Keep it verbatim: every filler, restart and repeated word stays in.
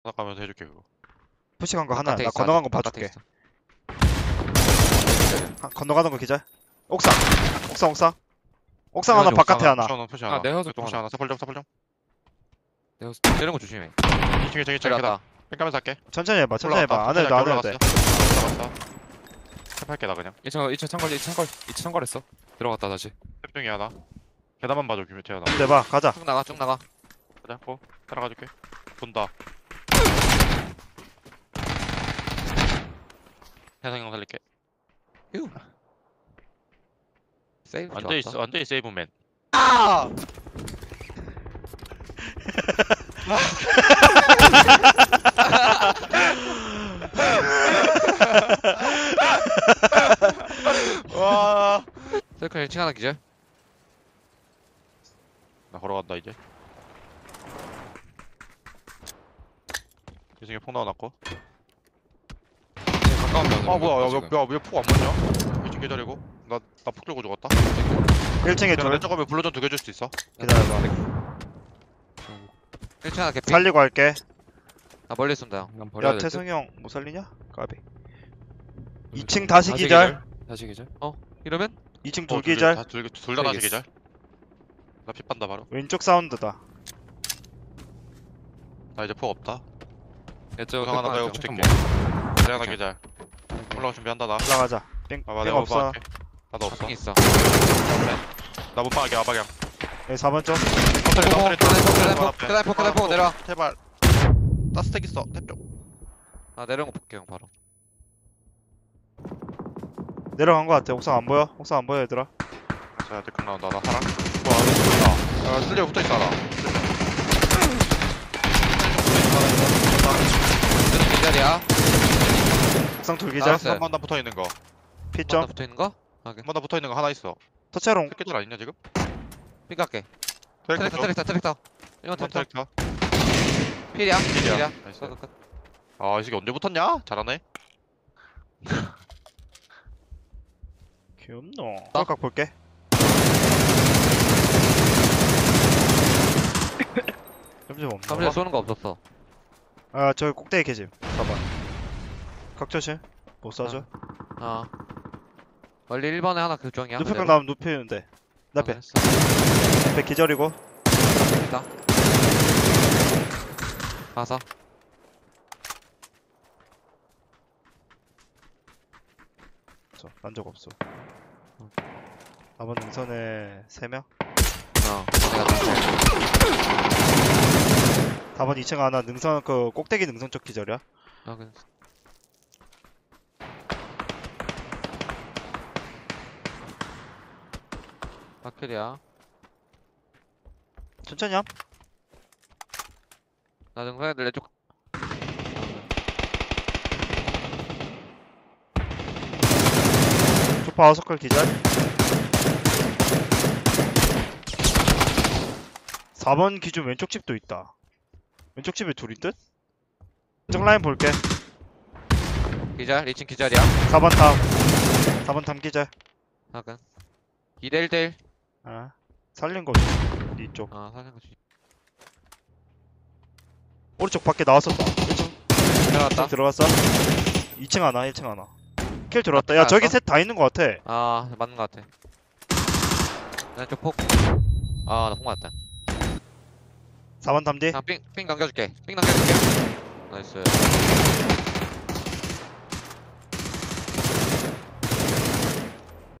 하나 가면서 해줄게 그거. 푸시 간 거 하나. 바깥에 나 있어, 건너간 거 아직 바깥에 봐줄게. 있어. 하- 건너가는 거 기절. 옥상. 옥상 옥상. 옥상 내가 하나 좀 바깥에 하나. 푸시 하나 푸시 하나. 아, 내가 서 푸시 하나. 서플 좀 서플 좀. 내가 때리는 거 조심해. 이 층에 저기 저기 계단. 내려왔다. 뺑까면서 할게. 천천히 해봐. 천천히 해봐. 안 해도 올라갔다. 안 해도 돼. 올라갔어. 탭할게 나 그냥. 이 층, 이 층 창걸, 이 층 창걸, 이 층 창걸했어. 들어갔다 다시. 탭 중에 하나. 계단만 봐줘 규태 하나. 대봐. 가자. 쭉 나가, 쭉 나가. 가자. 고. 따라가줄게. 본다. 해상형 살릴게. 휴. 세이브 완전히 좋았다. 있어. 완전히 세이브맨. 아! 와. 셀클 일 층 하나 기절. 나 걸어간다 이제. 이 중에 폭 나와놨고. 가까운 면. 아 뭐야 야왜왜폭안 맞냐? 이 층 계절이고. 나나폭 들고 죽었다. 일 층에 내가 둘. 왼쪽 가면 블루전 두 개 줄 수 있어. 기다려봐. 일 층 하나 개피. 살리고 할게. 나 멀리 쏜다 형. 난 버려야 야, 될 듯. 태성이 형 못 살리냐? 까비. 이 층 다시 기절. 다시 기절. 어? 이러면? 이 층 어, 둘 둘 기절. 다- 둘, 둘다 다시 알겠어. 계절. 나 피 빤다 바로. 왼쪽 사운드다. 나 이제 폭 없다. 이쪽 형 하나 빼고 좀 붙을게. 뭐. 이제 하나 계절. 올라올 준비한다 나. 올라가자. 뺑, 봐봐 뺑 내가 없어. 못박게 나도 없어. 핑 있어. 나 못박게 아박양. 여기 사 번 쪽. 터트리 포, 터트리 클라이포, 클라이포, 클라이포, 클라이포 내려와. 제발. 나 스택 있어. 탭 좀. 아 내려온 거 볼게 형 바로. 내려간 거 같아. 옥상 안 보여? 옥상 안 보여 얘들아. 자 데크 나온다. 나 살아. 와 여기 붙어있다. 야 쓸려 붙어있다 나. 이쪽 기절이야. 옥상 둘 기절. 알았어. 한번 나 붙어있는 거. 피점. 붙어 있는 거? 하긴. 한번 나 붙어있는 거 하나 있어. 터치롱. 새끼들 아니냐 지금? 삥 깎게. 트랙터 트랙터, 트랙터, 트랙터. 이건 트랙터. 트랙터. 필이야. 필이야. 필이야. 나이스. 끝, 끝, 끝. 아 이 새끼 언제 붙었냐? 잘하네. 귀엽노. 꼴깍 볼게. 점점 없나? 삼십 쏘는 거 없었어. 아 저기 꼭대기 계짐. 봐봐. 각조실. 못 쏴줘. 어. 멀리 일 번에 하나 교정이야. 누표병 나오면 누피는데. 나 앞에. 했어. 앞에 기절이고. 가서. 난 적 없어. 남은 능선에 세 명. 어. 내가 좀 답은 이 층 하나 능선 그 꼭대기 능선 쪽 기절이야. 아, 그 바클이야. 천천히 함. 나 등산애들 내 쪽. 초파 아웃서클 기절. 사 번 기준 왼쪽 집도 있다. 왼쪽 집에 둘이 듯? 왼쪽 라인 볼게. 기절. 이 층 기절이야. 사 번 탐. 사 번 탐 기절. 하긴. 이 대 일 대 일. 아, 살린 거지. 니 쪽. 아, 사는 거지. 오른쪽 밖에 나왔었다. 일 층 들어갔다. 들어갔어. 이 층 하나, 일 층 하나. 킬 들어왔다. 야, 저기 나왔어? 셋 다 있는 거 같아. 아, 맞는 거 같아. 왼쪽 폭. 아, 나 폭 맞았다. 사 번 탐디. 아, 삥, 삥 남겨줄게. 삥 남겨줄게. 나이스.